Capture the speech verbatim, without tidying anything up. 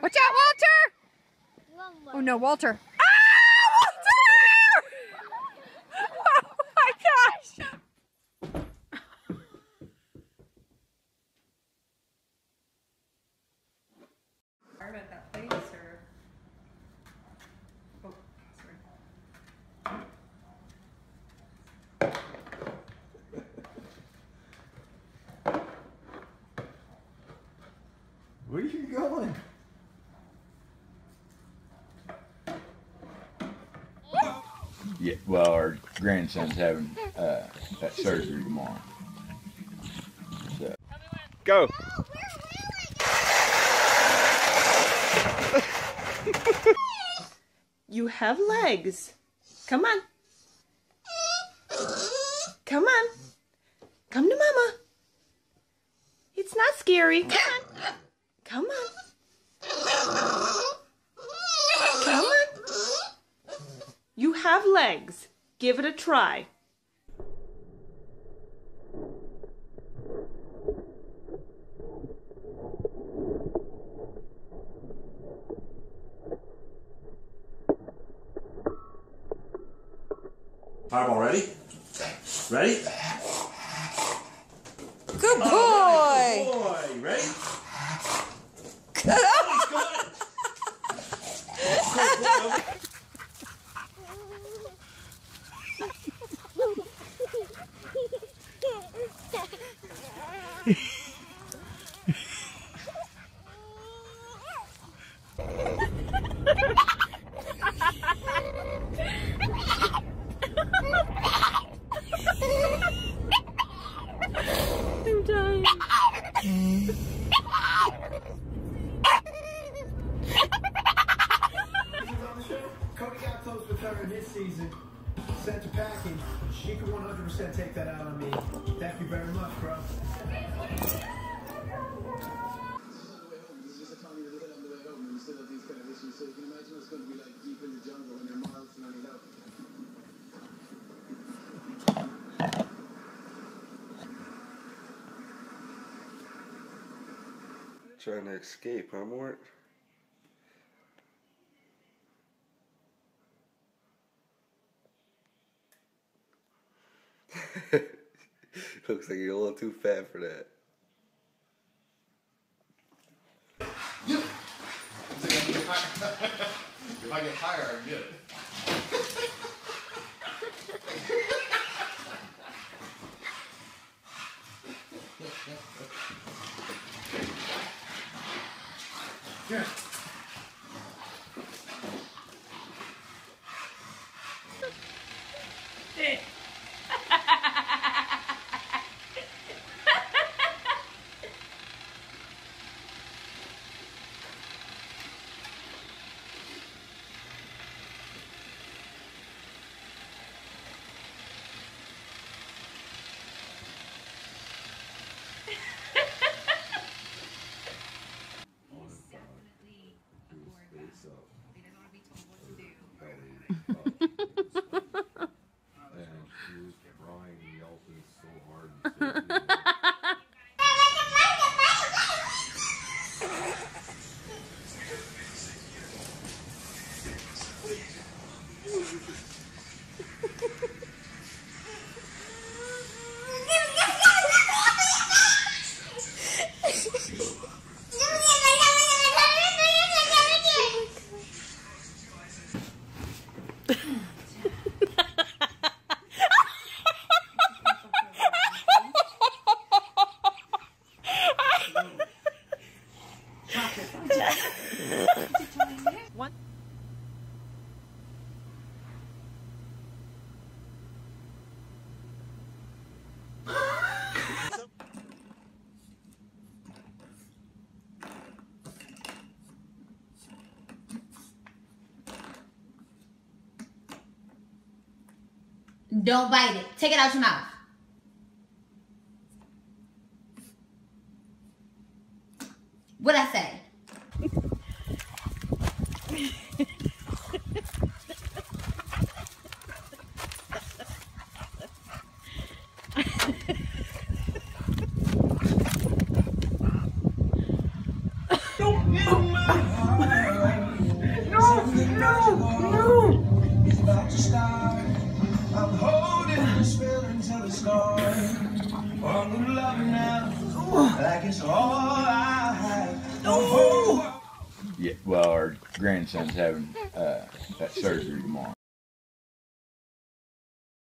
Watch out, Walter! Oh no, Walter. Ah, Walter! Oh my gosh! At that place, or... Oh, sorry. Where are you going? Yeah, well, our grandson's having uh, that surgery tomorrow. So. Go. You have legs. Come on. Come on. Come to Mama. It's not scary. Come on. Come on. Come on. You have legs. Give it a try. Fireball, ready? Ready? Good boy! Oh, good boy! Ready? Oh, he's got it! I'm dying. Cody got close with her in this season. Sent her packing. She can one hundred percent take that out on me. Thank you very much, bro. Trying to escape, huh, Mort? Looks like you're a little too fat for that. You. If I get higher, I get it. Yeah. One. Don't bite it. Take it out your mouth. What'd I say? Don't get in my heart. want to start. I'm holding the spell until it's gone. I'm gonna love you now, like it's all I have. The whole world. Yeah, well, our grandson's having uh, that surgery tomorrow.